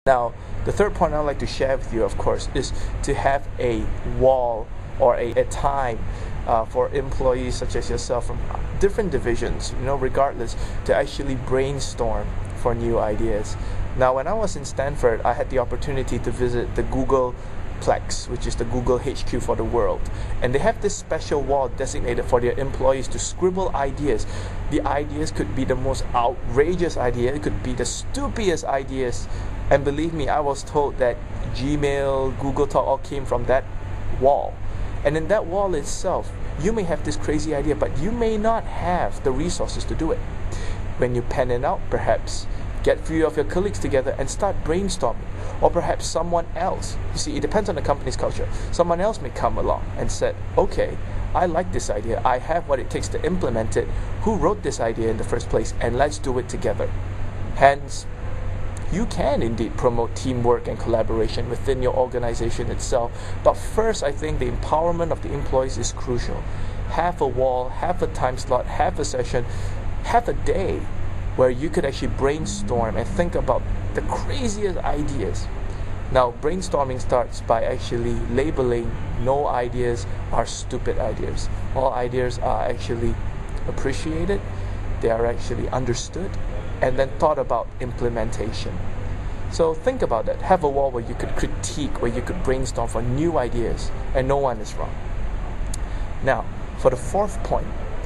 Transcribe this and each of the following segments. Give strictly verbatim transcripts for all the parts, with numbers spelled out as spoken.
Now, the third point I'd like to share with you, of course, is to have a wall or a, a time uh, for employees such as yourself from different divisions, you know, regardless, to actually brainstorm for new ideas. Now, when I was in Stanford, I had the opportunity to visit the Google Plex, which is the Google H Q for the world. And they have this special wall designated for their employees to scribble ideas. The ideas could be the most outrageous idea, it could be the stupidest ideas. And believe me, I was told that Gmail, Google Talk all came from that wall. And in that wall itself, you may have this crazy idea, but you may not have the resources to do it. When you pen it out, perhaps get three of your colleagues together and start brainstorming. Or perhaps someone else, you see, it depends on the company's culture. Someone else may come along and said, okay, I like this idea. I have what it takes to implement it. Who wrote this idea in the first place? And let's do it together. Hence, you can indeed promote teamwork and collaboration within your organization itself. But first, I think the empowerment of the employees is crucial. Have a wall, have a time slot, have a session, have a day where you could actually brainstorm and think about the craziest ideas. Now, brainstorming starts by actually labeling no ideas are stupid ideas. All ideas are actually appreciated, they are actually understood, and then thought about implementation. So think about that. Have a wall where you could critique, where you could brainstorm for new ideas, and no one is wrong. Now, for the fourth point,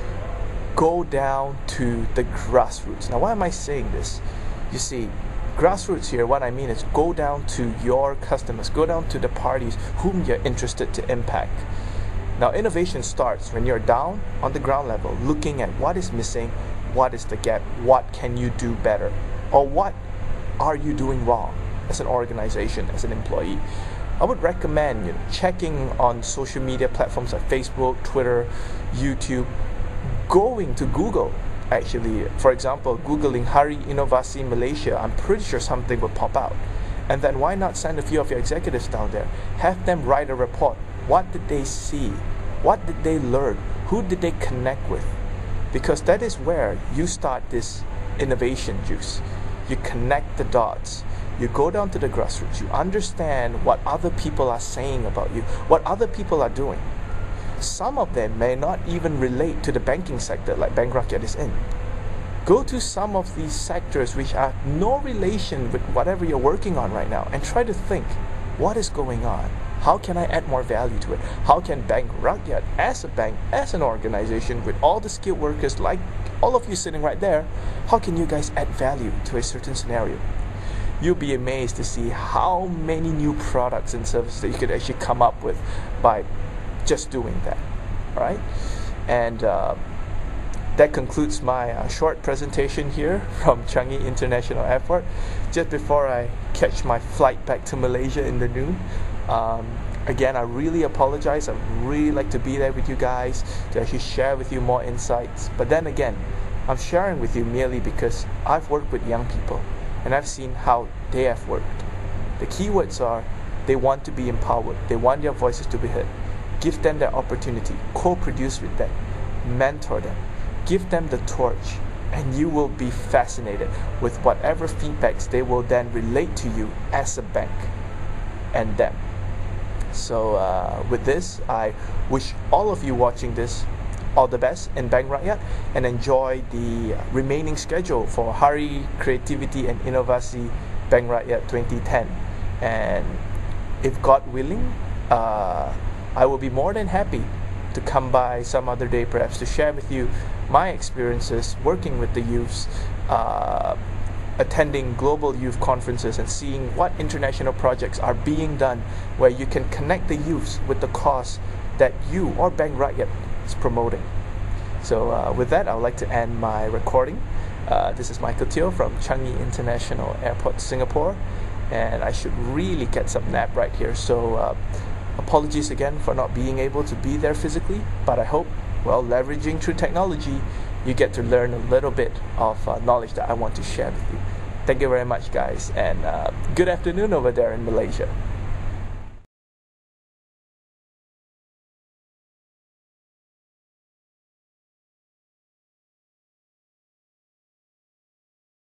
go down to the grassroots. Now, why am I saying this? You see, grassroots here, what I mean is go down to your customers, go down to the parties whom you're interested to impact. Now, innovation starts when you're down on the ground level, looking at what is missing, what is the gap, what can you do better, or what are you doing wrong as an organization, as an employee. I would recommend you know, checking on social media platforms like Facebook, Twitter, YouTube, going to Google. Actually, for example, Googling Hari Inovasi Malaysia, I'm pretty sure something will pop out. And then why not send a few of your executives down there? Have them write a report. What did they see? What did they learn? Who did they connect with? Because that is where you start this innovation juice. You connect the dots. You go down to the grassroots. You understand what other people are saying about you, what other people are doing. Some of them may not even relate to the banking sector like Bank Rakyat is in. Go to some of these sectors which have no relation with whatever you're working on right now and try to think, what is going on? How can I add more value to it? How can Bank Rakyat, as a bank, as an organization, with all the skilled workers like all of you sitting right there, how can you guys add value to a certain scenario? You'll be amazed to see how many new products and services that you could actually come up with by just doing that, right? And uh, that concludes my uh, short presentation here from Changi International Airport, just before I catch my flight back to Malaysia in the noon. Um, again, I really apologize. I'd really like to be there with you guys to actually share with you more insights. But then again, I'm sharing with you merely because I've worked with young people and I've seen how they have worked. The keywords are they want to be empowered, they want their voices to be heard. Give them that opportunity, co-produce with them, mentor them, give them the torch, and you will be fascinated with whatever feedbacks they will then relate to you as a bank and them. So uh, with this, I wish all of you watching this all the best in Bank Rakyat and enjoy the remaining schedule for Hari Creativity and Inovasi Bank Rakyat twenty ten. And if God willing, uh, I will be more than happy to come by some other day perhaps to share with you my experiences working with the youths, uh, attending global youth conferences and seeing what international projects are being done where you can connect the youths with the cause that you or Bank Rakyat is promoting. So uh, with that, I would like to end my recording. Uh, this is Michael Teo from Changi International Airport, Singapore, and I should really get some nap right here. So uh, apologies again for not being able to be there physically, but I hope, well, leveraging through technology, you get to learn a little bit of uh, knowledge that I want to share with you. Thank you very much, guys, and uh, good afternoon over there in Malaysia.